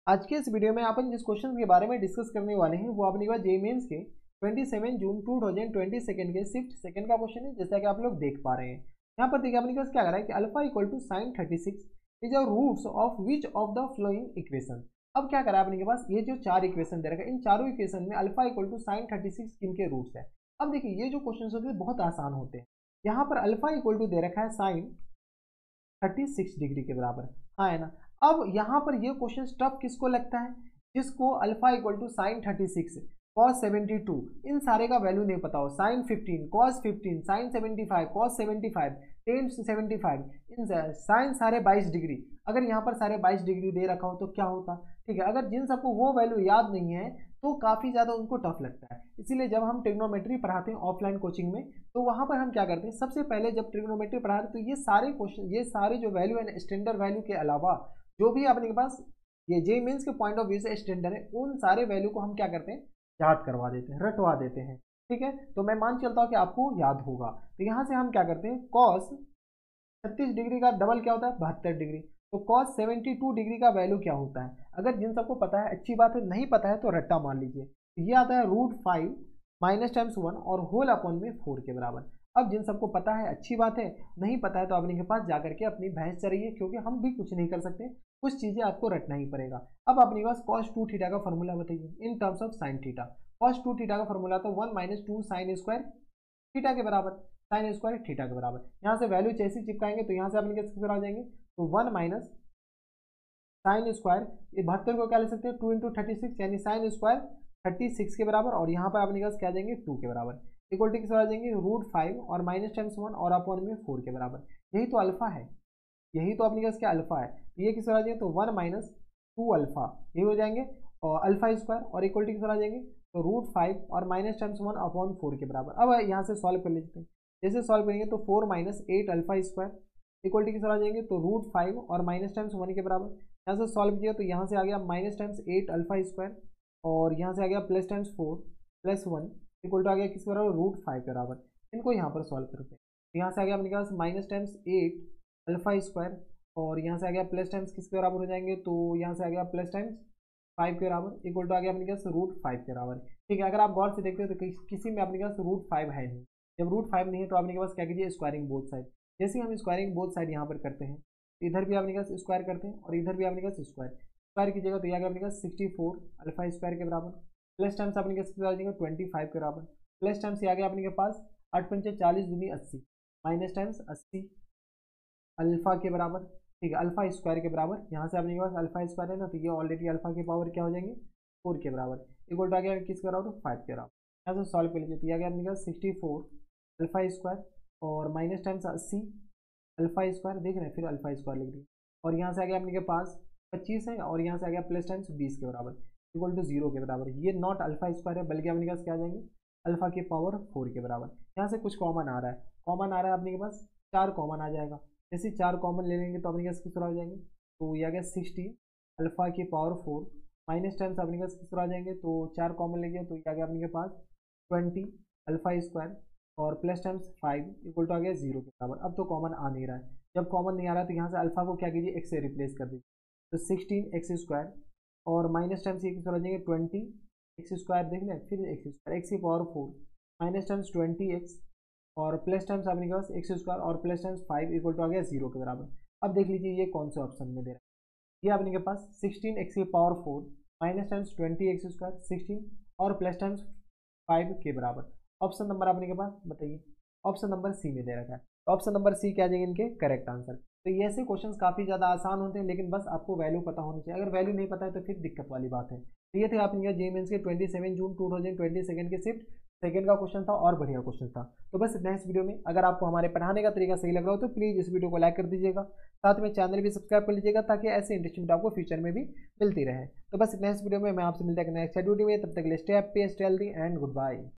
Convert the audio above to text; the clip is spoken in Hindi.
आज के इस वीडियो में अपन जिस क्वेश्चन के बारे में डिस्कस करने वाले हैं वो अपने पास जेईई मेंस के 27 जून 2022 के शिफ्ट सेकंड का क्वेश्चन है, जैसा कि आप लोग देख पा रहे हैं। यहाँ पर देखिए अपने पास क्या करा है कि alpha equal to sine 36 is a roots of which of the following equation. अब क्या करा है अपने के पास, ये जो चार इक्वेशन दे रखा है, इन चारों इक्वेशन में अल्फा इक्वल टू साइन 36 किनके रूट्स है। अब देखिए ये जो क्वेश्चन होते हैं बहुत आसान होते हैं। यहाँ पर अल्फा इक्वल टू दे रखा है साइन 36 डिग्री के बराबर, हाँ है ना। अब यहाँ पर ये क्वेश्चन टफ किसको लगता है, जिसको alpha equal to sine 36 cos 72 इन सारे का वैल्यू नहीं पता हो, sine 15 cos 15 sine 75 cos 75 tan 75 इन साइन सारे 22 डिग्री। अगर यहाँ पर सारे 22 डिग्री दे रखा हो तो क्या होता, ठीक है। अगर जिन सबको वो वैल्यू याद नहीं है तो काफ़ी ज़्यादा उनको टफ लगता है। इसीलिए जब हम ट्रिग्नोमेट्री पढ़ाते हैं ऑफलाइन कोचिंग में, तो वहाँ पर हम क्या करते हैं, सबसे पहले जब ट्रिग्नोमेट्री पढ़ा रहे तो ये सारे क्वेश्चन, ये सारे जो वैल्यू है स्टैंडर्ड वैल्यू के अलावा जो भी अपने के पास ये जेईई मेंस के पॉइंट ऑफ व्यू से स्टैंडर्ड है, उन सारे वैल्यू को हम क्या करते हैं, याद करवा देते हैं, रटवा देते हैं, ठीक है। तो मैं मान चलता हूँ कि आपको याद होगा। तो यहाँ से हम क्या करते हैं, कॉस 36 डिग्री का डबल क्या होता है 72 डिग्री। तो कॉस 72 डिग्री का वैल्यू क्या होता है, अगर जिन सबको पता है अच्छी बात है, नहीं पता है तो रट्टा मान लीजिए। तो ये आता है √5 माइनस टाइम्स 1 और होल अपॉन में 4 के बराबर। अब जिन सबको पता है अच्छी बात है, नहीं पता है तो अपने के पास जाकर के अपनी भैंस चरिए, क्योंकि हम भी कुछ नहीं कर सकते, कुछ चीज़ें आपको रटना ही पड़ेगा। अब अपने पास cos 2 थीटा का फॉर्मूला बताइए in terms of sine theta. cos 2 theta का फॉर्मूला तो 1 माइनस 2 साइन स्क्वायर थीटा के बराबर, साइन स्क्वायर थीटा के बराबर। यहाँ से वैल्यू जैसे चिपकाएंगे तो यहाँ से अपने किस आ जाएंगे, तो 1 माइनस साइन स्क्वायर, ये 72 को क्या ले सकते हैं 2 इंटू 36 यानी साइन स्क्वायर 36 के बराबर, और यहाँ पर अपने पास क्या आ जाएंगे 2 के बराबर, इक्वल टू किस आ जाएंगे √5 और माइनस टाइम्स 1 और अपॉन में 4 के बराबर। यही तो अल्फा है, यही तो अपने पास क्या अल्फा है। ये किस आ जाएंगे, तो 1 माइनस 2 अल्फा ये हो जाएंगे, और अल्फा स्क्वायर और इक्वल टू किस आ जाएंगे, तो √5 और माइनस टाइम्स 1 अपॉन 4 के बराबर। अब यहाँ से सॉल्व कर लेते हैं, जैसे सॉल्व करेंगे तो 4 minus 8 alpha square equal to किस आ जाएंगे, तो √5 और माइनस टाइम्स 1 के बराबर। यहाँ से सॉल्व किया तो यहाँ से आ गया माइनस टाइम्स 8 अल्फा स्क्वायर, और यहाँ से आ गया plus times 4 plus 1 equal to आ गया किस बराबर √5 के बराबर। इनको यहाँ पर सॉल्व करते हैं तो यहाँ से आ गया अपने पास माइनस टाइम्स 8 अल्फा स्क्वायर, और यहाँ से आ गया प्लस टाइम्स किसके बराबर हो जाएंगे, तो यहाँ से आ गया प्लस टाइम्स 5 के बराबर इक्वल टू आ गया अपने पास √5 के बराबर। ठीक है, अगर आप गौर से देखते हो तो किसी में अपने पास √5 है नहीं। जब √5 नहीं है तो आपके पास क्या कीजिए, स्क्वायरिंग बोथ साइड। जैसे हम स्क्वायरिंग बोथ साइड यहाँ पर करते हैं, इधर भी अपने पास स्क्वायर करते हैं और इधर भी अपने पास स्क्वायर कीजिएगा तो यह अपने पास 64 अल्फा स्क्वायर के बराबर, प्लस टाइम्स अपने पास कितना आ जाएगा 25 के बराबर, प्लस टाइम्स आ गया अपने के पास 8 पंचे 40 दूनी 80 माइनस टाइम्स 80 अल्फा के बराबर, ठीक है, अल्फा स्क्वायर के बराबर। यहाँ से अपने पास अल्फा स्क्वायर है ना, तो ये ऑलरेडी अल्फा के पावर क्या हो जाएंगे 4 के बराबर इक्वल टू आ गया किसके बराबर 5 के बराबर। यहाँ से सॉल्व कर लीजिए तो यह आ गया अपने पास 64 अल्फा स्क्वायर और माइनस टाइम्स 80 अल्फा स्क्वायर, देख रहे हैं फिर अल्फा स्क्वायर लिख दिया, और यहाँ से आ गया अपने के पास 25 है, और यहाँ से आ गया प्लस टाइम्स 20 के बराबर इक्वल टू 0 के बराबर। ये नॉट अल्फा स्क्वायर है बल्कि अपने पास क्या आ जाएंगे अल्फा के पावर 4 के बराबर। यहाँ से कुछ कॉमन आ रहा है, कॉमन आ रहा है अपने के पास 4 कॉमन आ जाएगा, जैसे 4 कॉमन ले लेंगे तो अपने पास किस तरह आ जाएंगे, तो ये आ गया 60 अल्फा की पावर 4 माइनस टाइम्स अपने पास किस तरह आ जाएंगे, तो 4 कॉमन ले गया तो ये आ गया अपने के पास 20 अल्फा स्क्वायर और प्लस टाइम्स 5 इक्वल टू आ गया 0 के बराबर। अब तो कॉमन आ नहीं रहा है, जब कॉमन नहीं आ रहा है तो यहाँ से अल्फा को क्या कीजिए x से रिप्लेस कर दीजिए, तो 16x स्क्वायर और माइनस टाइम्स ये किस तरह आ जाएंगे 20x स्क्वायर, देख लें फिर x स्क्वायर x की पावर 4 माइनस टाइम्स 20x और प्लस टाइम्स अपने के पास x स्क्वायर और प्लस टाइम्स 5 इक्वल टू आ गया 0 के बराबर। अब देख लीजिए ये कौन से ऑप्शन में दे रहा है, ये अपने के पास 16x की power 4 minus times 20x square 16 और प्लस टाइम्स 5 के बराबर। ऑप्शन नंबर अपने के पास बताइए, ऑप्शन नंबर सी में दे रखा है, तो ऑप्शन नंबर सी क्या आ जाएंगे इनके करेक्ट आंसर। तो ये ऐसे क्वेश्चंस काफ़ी ज़्यादा आसान होते हैं, लेकिन बस आपको वैल्यू पता होनी चाहिए, अगर वैल्यू नहीं पता है तो फिर दिक्कत वाली बात है। तो ये थे आपने जेईई मेंस के 27 जून 2022 के शिफ्ट सेकंड का क्वेश्चन था, और बढ़िया क्वेश्चन था। तो बस इतना इस वीडियो में, अगर आपको हमारे पढ़ाने का तरीका सही लग रहा हो तो प्लीज़ इस वीडियो को लाइक कर दीजिएगा, साथ में चैनल भी सब्सक्राइब कर लीजिएगा ताकि ऐसे इंटरेस्टिंग वीडियो आपको फ्यूचर में भी मिलती रहे। तो बस इतना इस वीडियो में, मैं आपसे मिलता है नेक्स्ट वीडियो में, तब तक के लिए stay happy stay healthy and good bye.